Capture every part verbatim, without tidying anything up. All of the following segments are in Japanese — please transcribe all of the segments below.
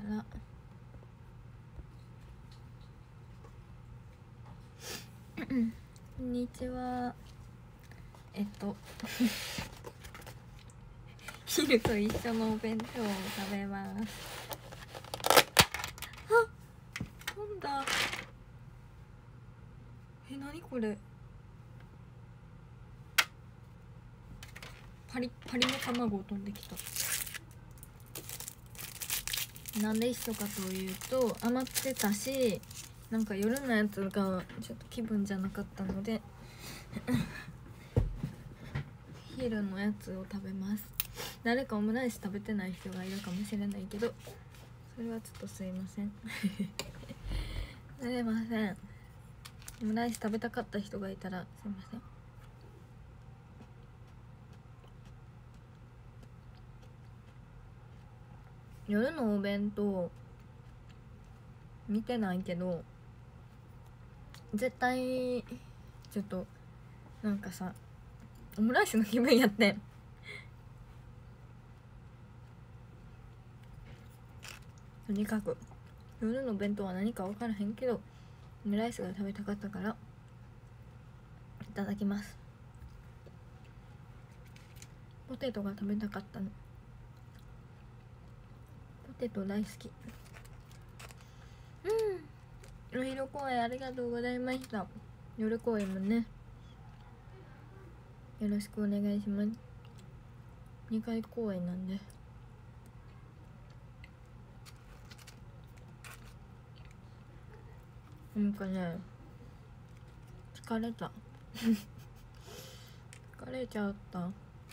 らこんにちは。えっと昼と一緒のお弁当を食べます。あ、飛んだ。え、なにこれ。パリッパリの卵を飛んできた。なんで一緒かというと、余ってたし、なんか夜のやつがちょっと気分じゃなかったので昼のやつを食べます。誰かオムライス食べてない人がいるかもしれないけど、それはちょっとすいませんすいません。オムライス食べたかった人がいたらすいません。夜のお弁当見てないけど、絶対ちょっとなんかさ、オムライスの気分やってん。とにかく夜の弁当は何か分からへんけど、オムライスが食べたかったからいただきます。ポテトが食べたかったの。ポテト大好き。うん、お昼公演ありがとうございました。夜公演もね、よろしくお願いします。にかい公演なんで。なんかね、疲れた疲れちゃった。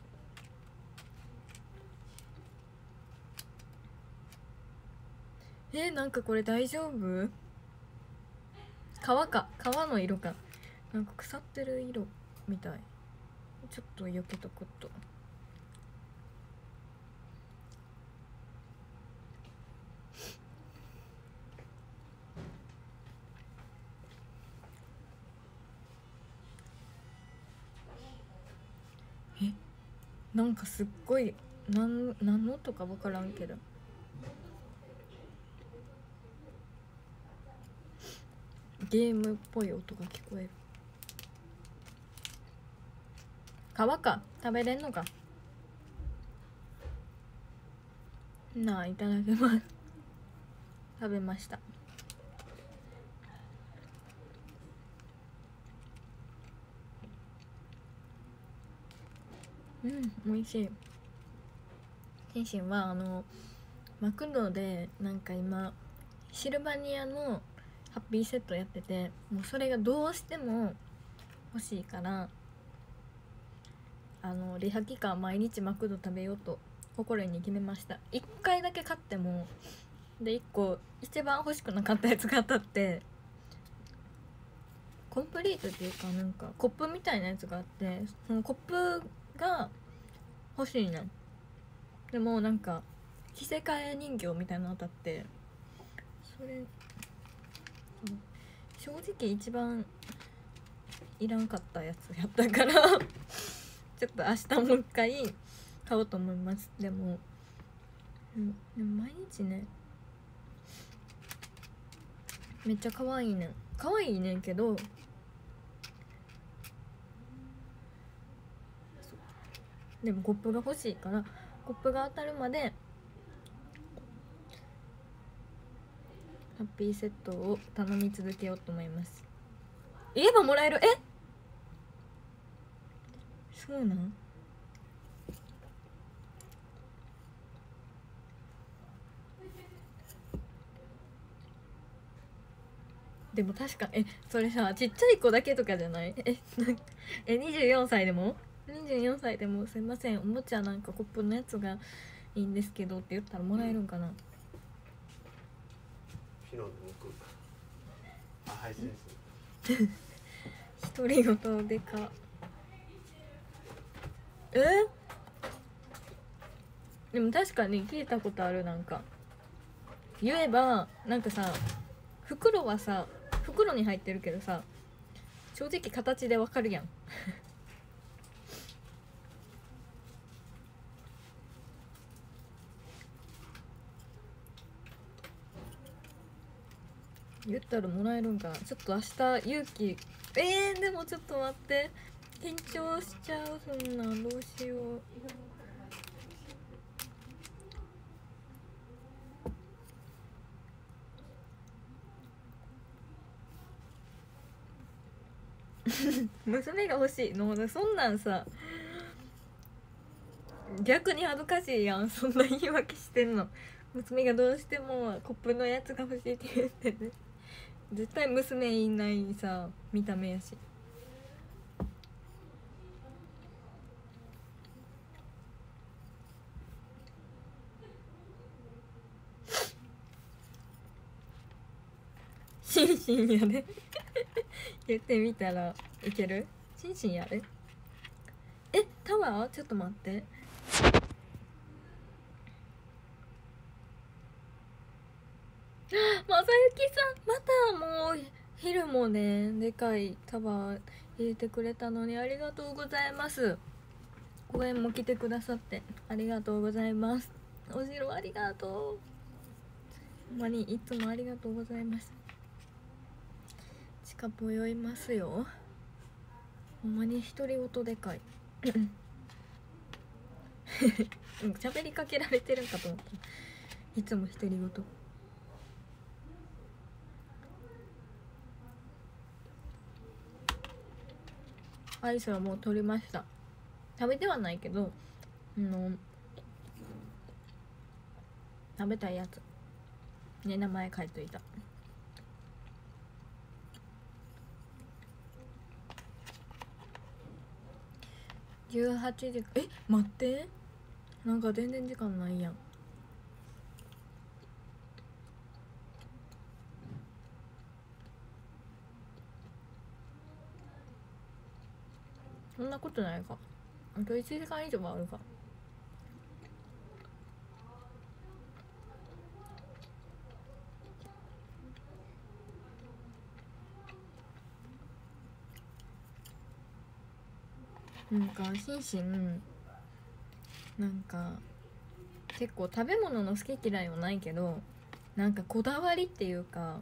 え、なんかこれ大丈夫？皮か、皮の色か。なんか腐ってる色みたい。ちょっと避けとくと。え、なんかすっごいなん何の音か分からんけど、ゲームっぽい音が聞こえる。皮か、食べれんのかなあ。いただきます。食べました。うん、美味しい。天心はあのマクドでなんか今シルバニアのハッピーセットやってて、もうそれがどうしても欲しいから、あのリハ期間毎日マクド食べようと心に決めました。いっかいだけ買ってもで、いっこ一番欲しくなかったやつが当たって、コンプリートっていうか、なんかコップみたいなやつがあって、そのコップが欲しいねん。でもなんか着せ替え人形みたいなの当たって、それ正直一番いらんかったやつやったからちょっと明日もう一回買おうと思います。でも、うん、でも毎日ね、めっちゃ可愛いねん可愛いねんけど、でもコップが欲しいから、コップが当たるまでハッピーセットを頼み続けようと思います。言えばもらえる。え、そうなん？でも確か、え、それさ、ちっちゃい子だけとかじゃない？ええ、にじゅうよんさいでもにじゅうよんさいでもすいません、おもちゃなんかコップのやつがいいんですけどって言ったらもらえるんかな。 昨日の僕あ、配信する独り言でか。え、でも確かに聞いたことある。なんか言えば、なんかさ、袋はさ、袋に入ってるけどさ、正直形でわかるやん言ったらもらえるんかな。ちょっと明日勇気えー、でもちょっと待って、緊張しちゃう。そんなんどうしよう。娘が欲しいの。そんなんさ逆に恥ずかしいやん。そんな言い訳してんの。娘がどうしてもコップのやつが欲しいって言ってね。絶対娘いないさ見た目やし。シンシンやで言ってみたらいける。シンシンやで。え、タワーちょっと待って。まさゆきさん、またもう昼もねでかいタワー入れてくれたのにありがとうございます。公園も来てくださってありがとうございます。お城ありがとう。ほんまにいつもありがとうございます。近ぽよいますよ。ほんまに独り言でかい喋りかけられてるんかと思った。いつも独り言。アイスはもう取りました。食べてはないけど、あの食べたいやつね、名前書いといた。じゅうはちじ、え、待って、なんか全然時間ないやん。そんなことないか。あといちじかん以上はあるか。なんかシンシンなんか結構食べ物の好き嫌いはないけど、なんかこだわりっていうか、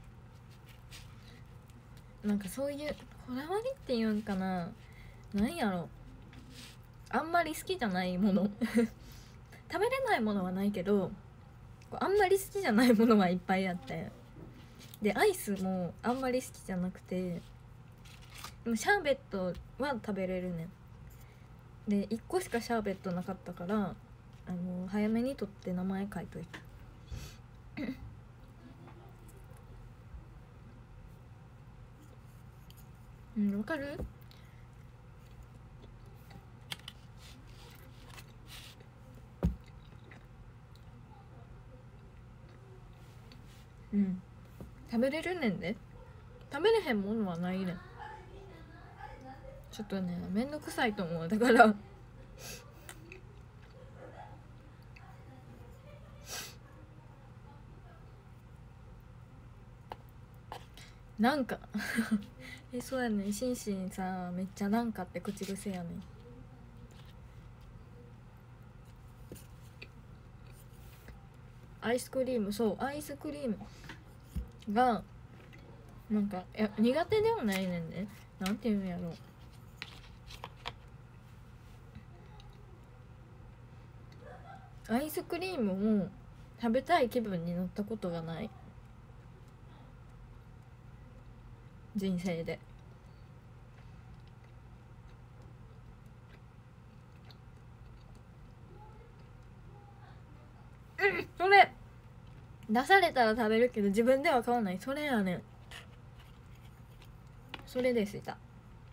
なんかそういうこだわりっていうんかな、なんやろ、あんまり好きじゃないもの食べれないものはないけど、あんまり好きじゃないものはいっぱいあって、でアイスもあんまり好きじゃなくて、でもシャーベットは食べれるねん。でいっこしかシャーベットなかったから、あの早めに取って名前書いといたうん、わかる。うん、食べれるねんで。食べれへんものはないねん。ちょっとねめんどくさいと思う。だからなんかえ、そうやねん。シンシンさめっちゃなんかって口癖やねん。アイスクリーム、そうアイスクリームがなんかいや苦手ではないねんね。なんていうんやろ、アイスクリームを食べたい気分になったことがない、人生で。うん、それ出されたら食べるけど自分では買わない。それやねん。それでした。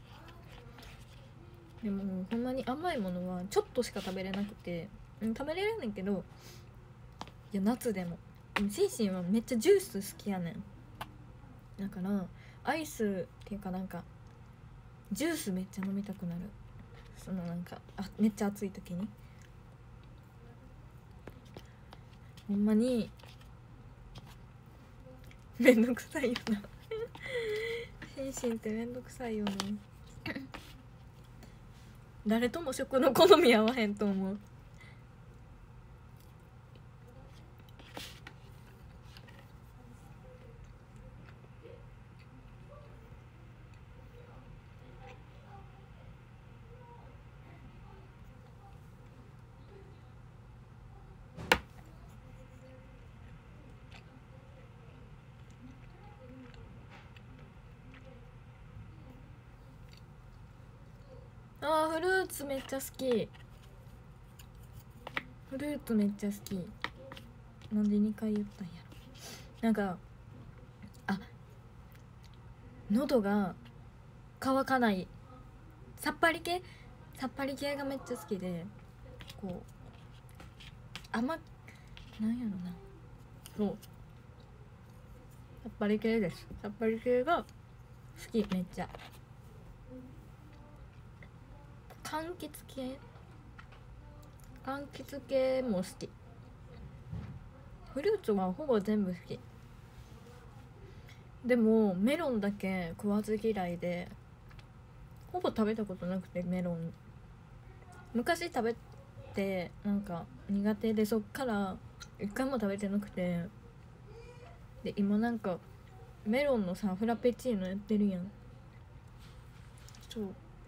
でもほんまに甘いものはちょっとしか食べれなくて、うん、食べれるねんけど、いや夏でもシンシンはめっちゃジュース好きやねん。だからアイスっていうかなんかジュースめっちゃ飲みたくなる。そのなんかあめっちゃ暑い時にほんまにめんどくさいよなシンシンってめんどくさいよな誰とも食の好み合わへんと思う。 あーフルーツめっちゃ好き。フルーツめっちゃ好き。なんでにかい言ったんやろ。なんかあ喉が渇かないさっぱり系さっぱり系がめっちゃ好きで、こう甘なんやろな、そうさっぱり系です。さっぱり系が好き。めっちゃ柑橘系柑橘系も好き。フルーツはほぼ全部好き。でもメロンだけ食わず嫌いで、ほぼ食べたことなくて、メロン昔食べてなんか苦手で、そっから一回も食べてなくて、で今なんかメロンのさフラペチーノやってるやん。そう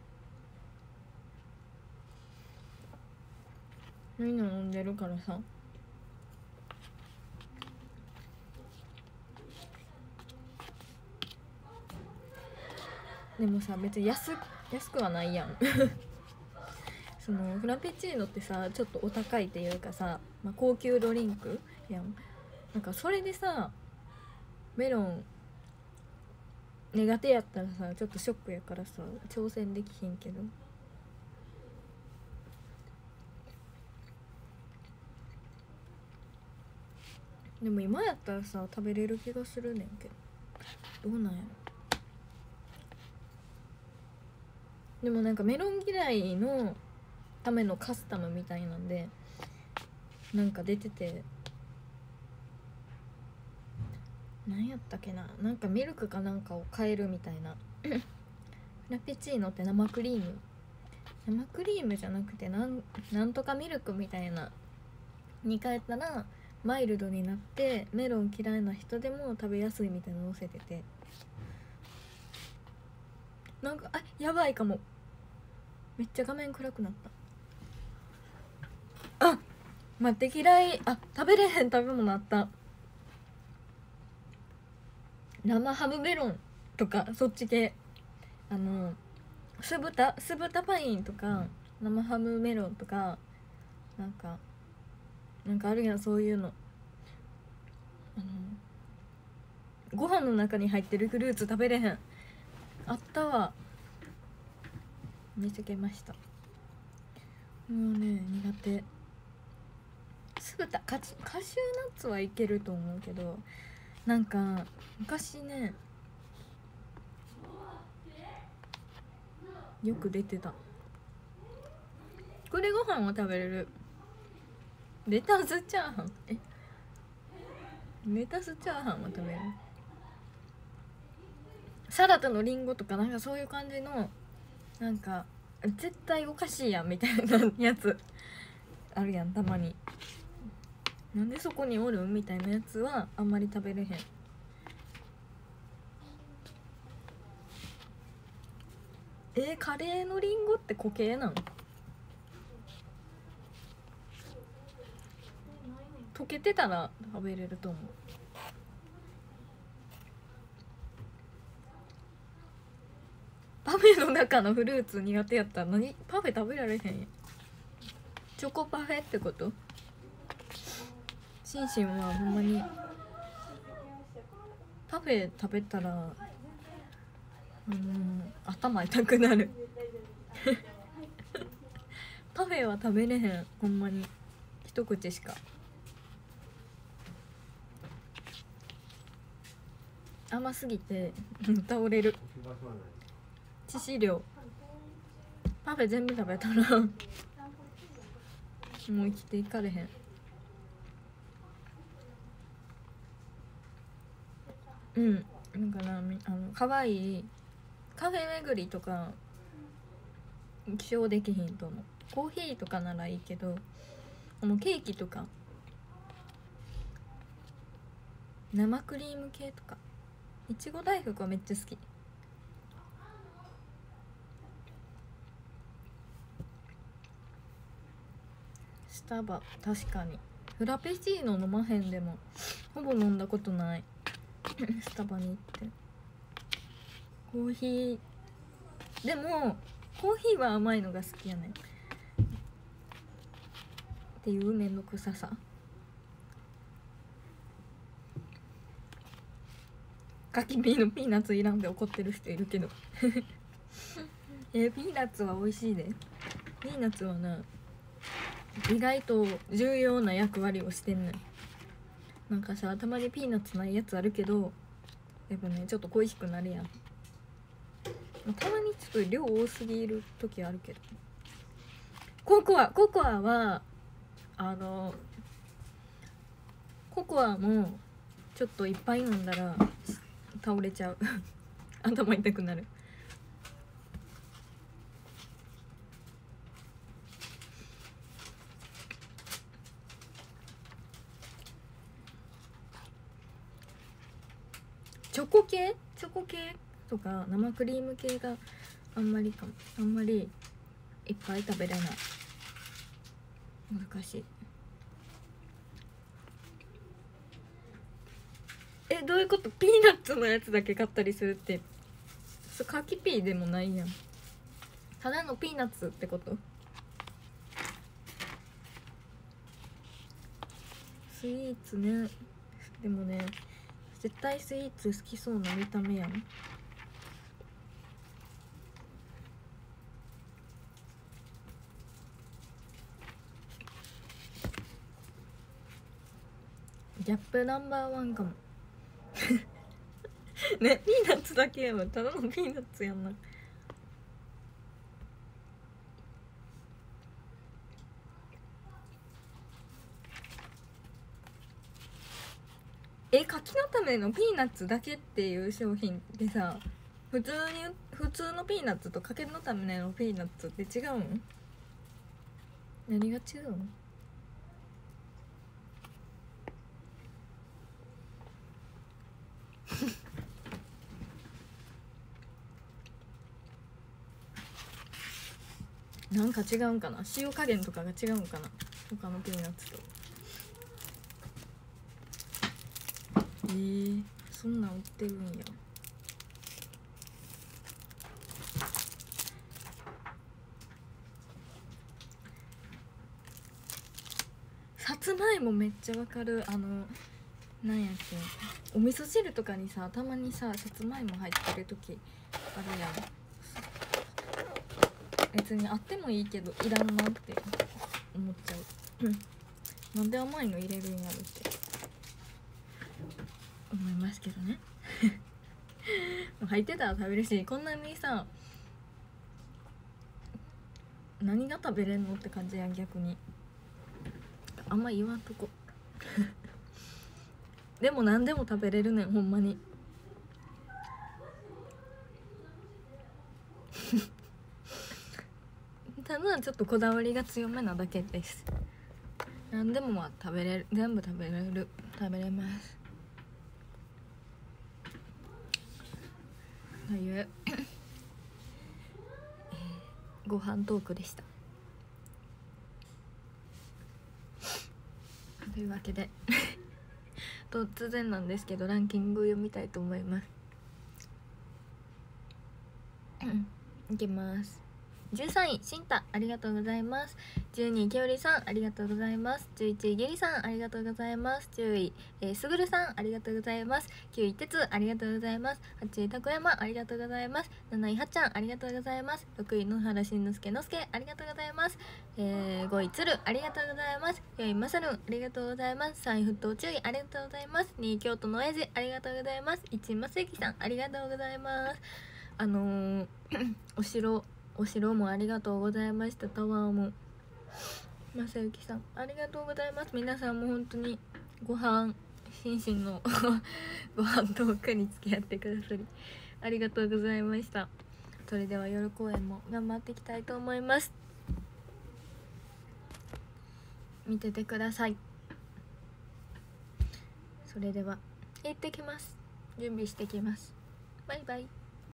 みんな飲んでるからさ、でもさ別に安安くはないやんそのフラペチーノってさちょっとお高いっていうかさ、まあ、高級ドリンクやん。なんかそれでさメロン苦手やったらさちょっとショックやからさ挑戦できひんけど、でも今やったらさ食べれる気がするねんけど、どうなんやろ。でもなんかメロン嫌いのためのカスタムみたいなんでなんか出てて、なんやったっけな、なんかミルクかなんかを変えるみたいなフラペチーノって生クリーム生クリームじゃなくてなんなんとかミルクみたいなに変えたらマイルドになってメロン嫌いな人でも食べやすいみたいなの載せてて、なんかあやばいかも、めっちゃ画面暗くなった。あ待って、嫌いあ食べれへん食べ物あった。生ハムメロンとかそっち系、あの酢豚酢豚パインとか生ハムメロンとかなんかなんかあるやん、そういうの。あのご飯の中に入ってるフルーツ食べれへん。あったわ、見つけました。もうね苦手。酢豚カチカシューナッツはいけると思うけど、なんか昔ねよく出てた。これご飯は食べれる。レタスチャーハンえレタスチャーハンは食べれる。サラダのリンゴとかなんかそういう感じのなんか絶対おかしいやんみたいなやつあるやんたまに。なんでそこにおるんみたいなやつはあんまり食べれへん。えー、カレーのリンゴって固形なん？溶けてたら食べれると思う。パフェの中のフルーツ苦手やったら何パフェ食べられへんやん。チョコパフェってこと？シンシンはほんまにパフェ食べたらうん頭痛くなるパフェは食べれへん、ほんまに一口しか。甘すぎて倒れる。致死量。パフェ全部食べたらもう生きていかれへん。うんなんかな、あの可愛いカフェ巡りとか起床できひんと思う。コーヒーとかならいいけど、あのケーキとか生クリーム系とかいちご大福はめっちゃ好き。スタバ確かにフラペチーノ飲まへん。でもほぼ飲んだことないスタバに行ってコーヒー。でもコーヒーは甘いのが好きやねんっていうめんどくささ。柿ピーのピーナッツいらんで怒ってる人いるけどえー、ピーナッツは美味しいで。ピーナッツはな意外と重要な役割をしてんねん。なんかさ、たまにピーナッツないやつあるけどやっぱねちょっと恋しくなるやん。たまにちょっと量多すぎる時あるけど。ココアココアはあのココアもちょっといっぱい飲んだら倒れちゃう頭痛くなる。チョコ系チョコ系とか生クリーム系があんまりかも。あんまりいっぱい食べれない。難しい。え、どういうこと？ピーナッツのやつだけ買ったりするって、それ柿ピーでもないやん。ただのピーナッツってこと？スイーツね。でもね絶対スイーツ好きそうな見た目やん。ギャップナンバーワンかもね、ピーナッツだけやわ。ただのピーナッツやんな。え、柿の種のピーナッツだけっていう商品でさ、普通に普通のピーナッツと柿の種のピーナッツって違うん？何が違うの？なんか違うんかな、塩加減とかが違うんかな、他のピーナッツと。えー、そんなん売ってるんや。さつまいもめっちゃわかる。あのなんやっけ、お味噌汁とかにさたまにささつまいも入ってる時あるやん。別にあってもいいけどいらんなって思っちゃう、うん、なんで甘いの入れるんやろって思いますけどね入ってたら食べるし、こんなにさ何が食べれんのって感じやん。逆にあんま言わんとこでも何でも食べれるねん、ほんまにただちょっとこだわりが強めなだけです。何でもまあ食べれる、全部食べれる、食べれますという、えー、ご飯トークでしたというわけで突然なんですけどランキングを読みたいと思いますいきます。じゅうさんいしんた、ありがとうございます。じゅうにいきよりさん、ありがとうございます。じゅういちいげりさん、ありがとうございます。じゅうい、えー、すぐるさん、ありがとうございます。きゅういてつ、ありがとうございます。はちいたこやま、ありがとうございます。なないはっちゃん、ありがとうございます。ろくい野原しんのすけのすけ、ありがとうございます。えー、ごいつる、ありがとうございます。よいまさるん、ありがとうございます。さんい沸騰注意、ありがとうございます。にい京都のえじ、ありがとうございます。いちいませゆきさん、ありがとうございます。あのー、お城お城もありがとうございました。タワーもまさゆきさんありがとうございます。皆さんも本当にご飯心身のご飯トークに付き合ってくださりありがとうございました。それでは夜公演も頑張っていきたいと思います。見ててください。それでは行ってきます。準備してきます。バイバイ。